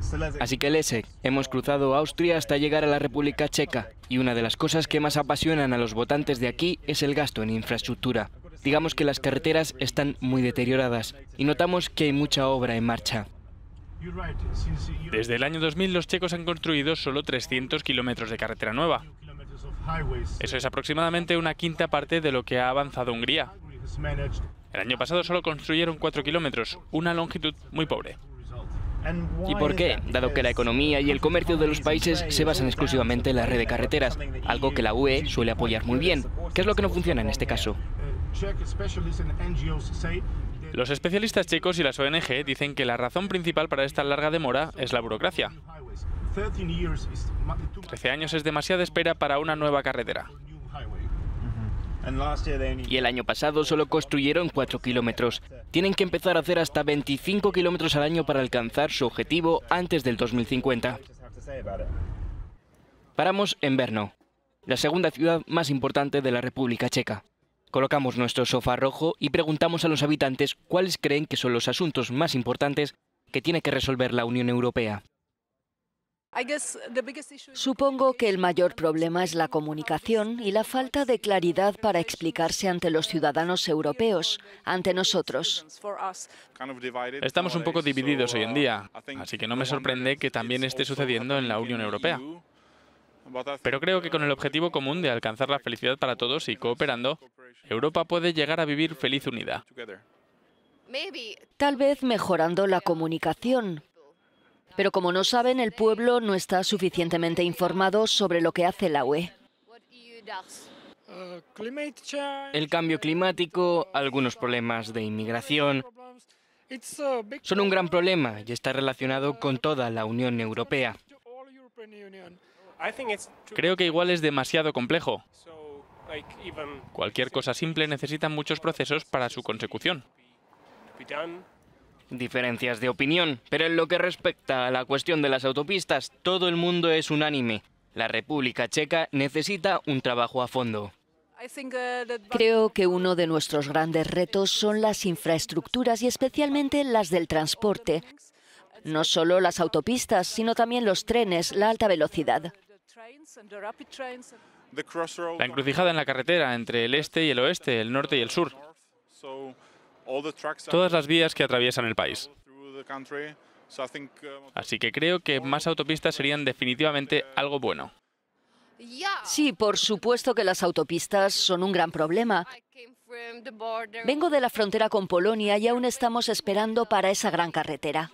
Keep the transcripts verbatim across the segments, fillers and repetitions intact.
Así que Leszek, hemos cruzado Austria hasta llegar a la República Checa, y una de las cosas que más apasionan a los votantes de aquí es el gasto en infraestructura. Digamos que las carreteras están muy deterioradas y notamos que hay mucha obra en marcha. Desde el año dos mil los checos han construido solo trescientos kilómetros de carretera nueva. Eso es aproximadamente una quinta parte de lo que ha avanzado Hungría. El año pasado solo construyeron cuatro kilómetros, una longitud muy pobre. ¿Y por qué? Dado que la economía y el comercio de los países se basan exclusivamente en la red de carreteras, algo que la U E suele apoyar muy bien. ¿Qué es lo que no funciona en este caso? Los especialistas checos y las O N G dicen que la razón principal para esta larga demora es la burocracia. Trece años es demasiada espera para una nueva carretera. Y el año pasado solo construyeron cuatro kilómetros. Tienen que empezar a hacer hasta veinticinco kilómetros al año para alcanzar su objetivo antes del dos mil cincuenta. Paramos en Brno, la segunda ciudad más importante de la República Checa. Colocamos nuestro sofá rojo y preguntamos a los habitantes cuáles creen que son los asuntos más importantes que tiene que resolver la Unión Europea. Supongo que el mayor problema es la comunicación y la falta de claridad para explicarse ante los ciudadanos europeos, ante nosotros. Estamos un poco divididos hoy en día, así que no me sorprende que también esté sucediendo en la Unión Europea. Pero creo que con el objetivo común de alcanzar la felicidad para todos y cooperando, Europa puede llegar a vivir feliz unida. Tal vez mejorando la comunicación. Pero como no saben, el pueblo no está suficientemente informado sobre lo que hace la U E. El cambio climático, algunos problemas de inmigración, son un gran problema y está relacionado con toda la Unión Europea. Creo que igual es demasiado complejo. Cualquier cosa simple necesita muchos procesos para su consecución. Diferencias de opinión, pero en lo que respecta a la cuestión de las autopistas, todo el mundo es unánime. La República Checa necesita un trabajo a fondo. Creo que uno de nuestros grandes retos son las infraestructuras y especialmente las del transporte. No solo las autopistas, sino también los trenes, la alta velocidad. La encrucijada en la carretera entre el este y el oeste, el norte y el sur. Todas las vías que atraviesan el país. Así que creo que más autopistas serían definitivamente algo bueno. Sí, por supuesto que las autopistas son un gran problema. Vengo de la frontera con Polonia y aún estamos esperando para esa gran carretera.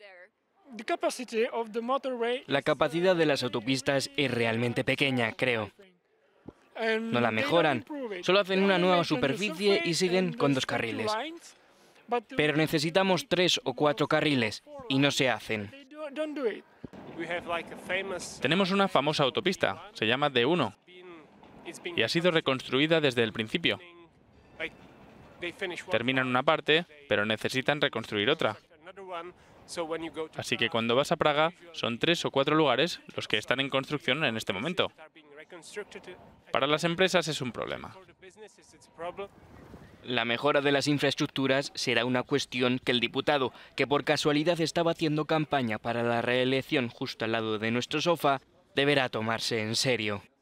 La capacidad de las autopistas es realmente pequeña, creo. No la mejoran, solo hacen una nueva superficie y siguen con dos carriles. Pero necesitamos tres o cuatro carriles y no se hacen. Tenemos una famosa autopista, se llama D uno, y ha sido reconstruida desde el principio. Terminan una parte, pero necesitan reconstruir otra. Así que cuando vas a Praga, son tres o cuatro lugares los que están en construcción en este momento. Para las empresas es un problema. La mejora de las infraestructuras será una cuestión que el diputado, que por casualidad estaba haciendo campaña para la reelección justo al lado de nuestro sofá, deberá tomarse en serio.